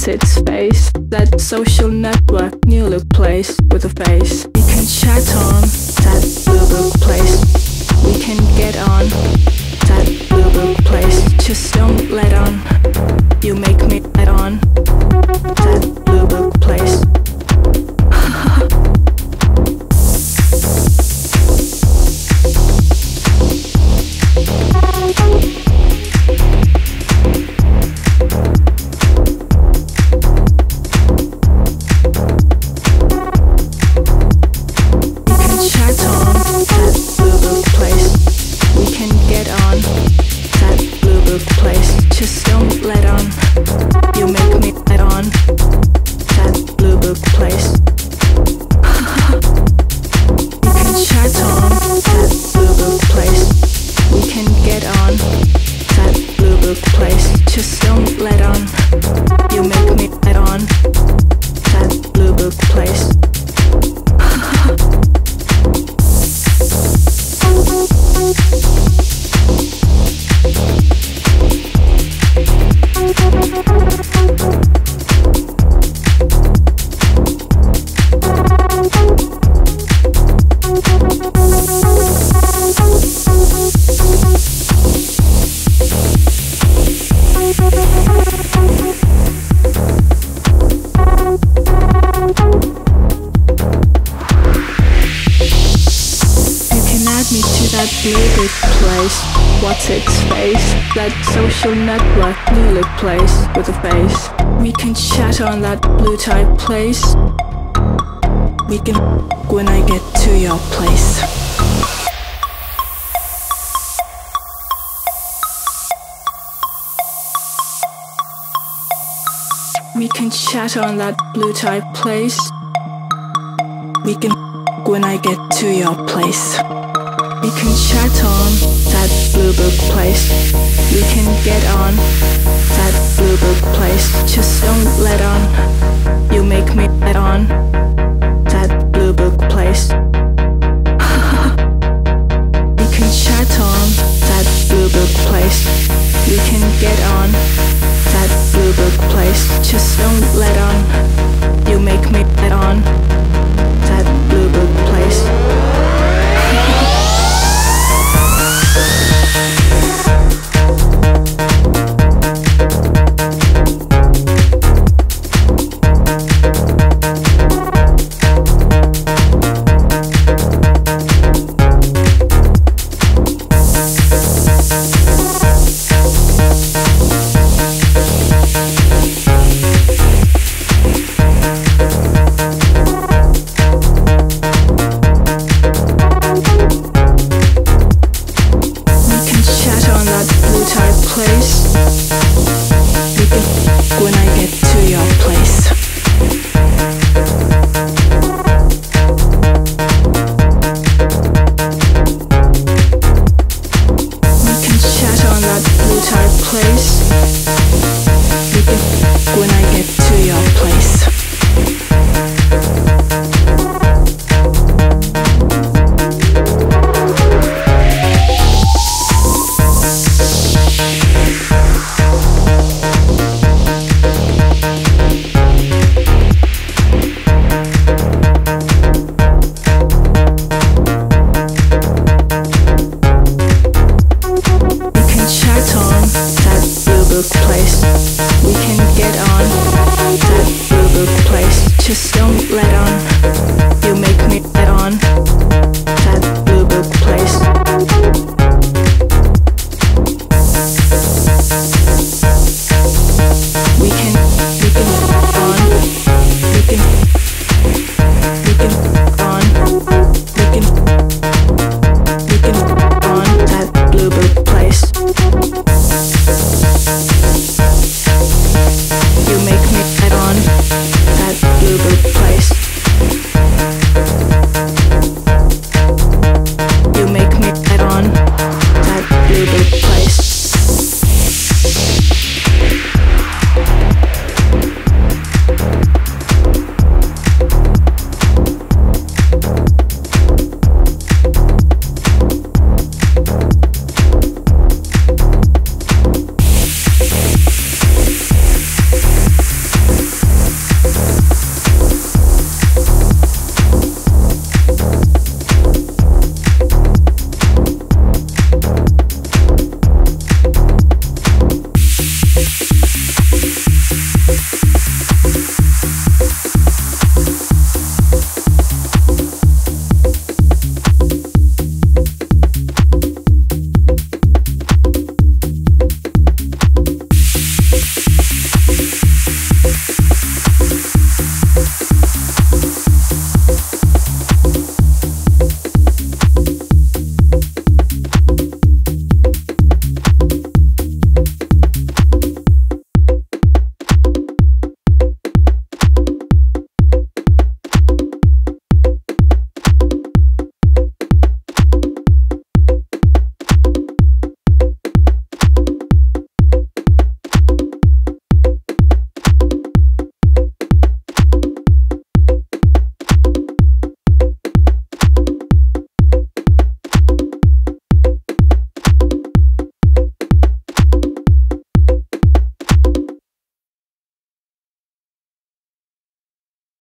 What's its face? That social network new look place with a face. We can chat on that blue book place. We can get on that blue book place. Just don't let on. You make me let on that blue book place. Just don't let on. You make me let on that blue book place. We can chat on that blue book place. We can get on that blue book place. Just don't let on. You make me let on that blue book place. Me to that blue book place. What's its face? That social network new look place with a face. We can chat on that blue type place. We can when I get to your place. We can chat on that blue type place. We can when I get to your place. We can chat on that blue book place. We can get on that blue book place. Just don't let on. You make me let on that blue book place. We can chat on that blue book place. We can get on that blue book place. Just don't let on. You make me let on